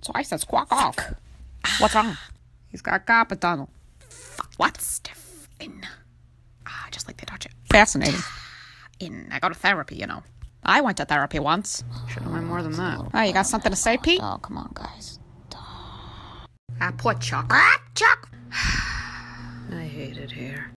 So I said squawk off. What's wrong? He's got carpal tunnel. What's different? Just like they taught you. Fascinating. I go to therapy, you know. I went to therapy once. Should have went more than that. Oh, you got something to say, Pete? Oh, come on, guys. Poor Chuck. Chuck! I hate it here.